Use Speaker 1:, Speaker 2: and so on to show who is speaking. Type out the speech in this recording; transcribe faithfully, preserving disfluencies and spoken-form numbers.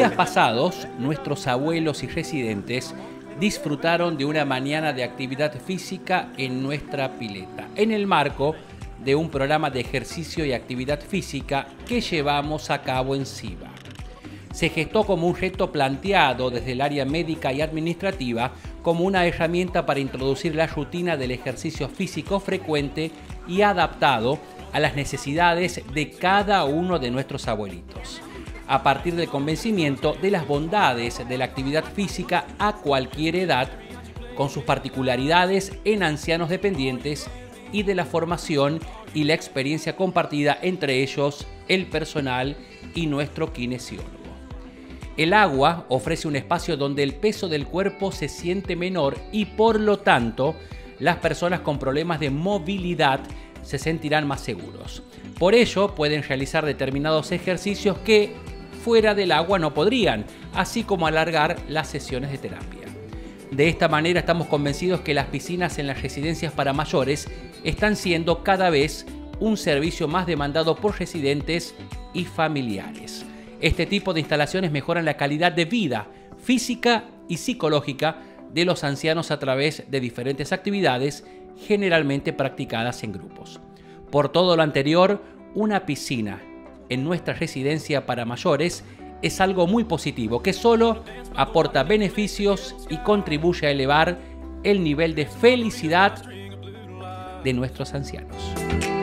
Speaker 1: días pasados, nuestros abuelos y residentes disfrutaron de una mañana de actividad física en nuestra pileta, en el marco de un programa de ejercicio y actividad física que llevamos a cabo en SIVA. Se gestó como un reto planteado desde el área médica y administrativa como una herramienta para introducir la rutina del ejercicio físico frecuente y adaptado a las necesidades de cada uno de nuestros abuelitos, a partir del convencimiento de las bondades de la actividad física a cualquier edad, con sus particularidades en ancianos dependientes y de la formación y la experiencia compartida entre ellos, el personal y nuestro kinesiólogo. El agua ofrece un espacio donde el peso del cuerpo se siente menor y por lo tanto las personas con problemas de movilidad se sentirán más seguros. Por ello pueden realizar determinados ejercicios que fuera del agua no podrían, así como alargar las sesiones de terapia. De esta manera estamos convencidos que las piscinas en las residencias para mayores están siendo cada vez un servicio más demandado por residentes y familiares. Este tipo de instalaciones mejoran la calidad de vida física y psicológica de los ancianos a través de diferentes actividades, generalmente practicadas en grupos. Por todo lo anterior, una piscina en nuestra residencia para mayores es algo muy positivo que solo aporta beneficios y contribuye a elevar el nivel de felicidad de nuestros ancianos.